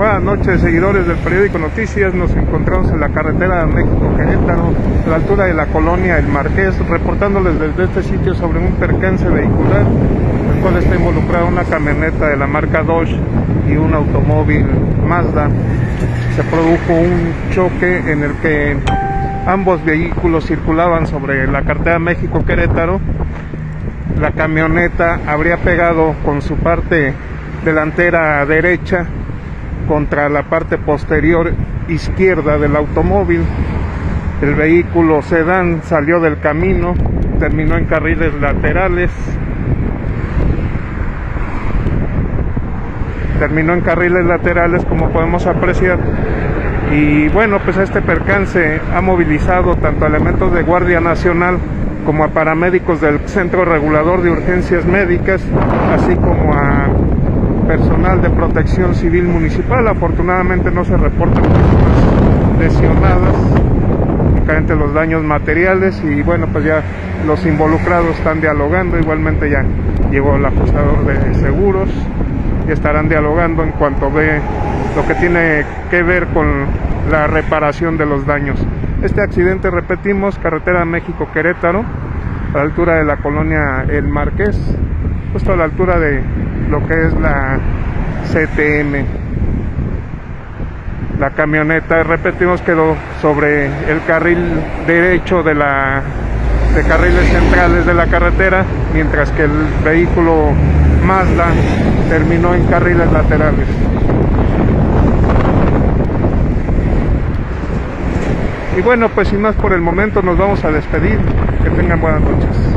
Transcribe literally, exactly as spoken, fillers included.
Buenas noches, seguidores del periódico Noticias. Nos encontramos en la carretera de México-Querétaro, a la altura de la colonia El Marqués, reportándoles desde este sitio sobre un percance vehicular, en el cual está involucrada una camioneta de la marca Dodge y un automóvil Mazda. Se produjo un choque en el que ambos vehículos circulaban sobre la carretera México-Querétaro. La camioneta habría pegado con su parte delantera derecha contra la parte posterior izquierda del automóvil. El vehículo sedán salió del camino, terminó en carriles laterales, terminó en carriles laterales como podemos apreciar. Y bueno, pues este percance ha movilizado tanto a elementos de Guardia Nacional como a paramédicos del Centro Regulador de Urgencias Médicas, así como a personal de Protección Civil Municipal. Afortunadamente no se reportan personas lesionadas, únicamente los daños materiales, y bueno, pues ya los involucrados están dialogando. Igualmente ya llegó el ajustador de seguros y estarán dialogando en cuanto ve lo que tiene que ver con la reparación de los daños. Este accidente, repetimos, carretera México-Querétaro, a la altura de la colonia El Marqués, justo a la altura de lo que es la C T M. La camioneta, repetimos, quedó sobre el carril derecho de la de carriles centrales de la carretera, mientras que el vehículo Mazda terminó en carriles laterales. Y bueno, pues sin más por el momento, nos vamos a despedir. Que tengan buenas noches.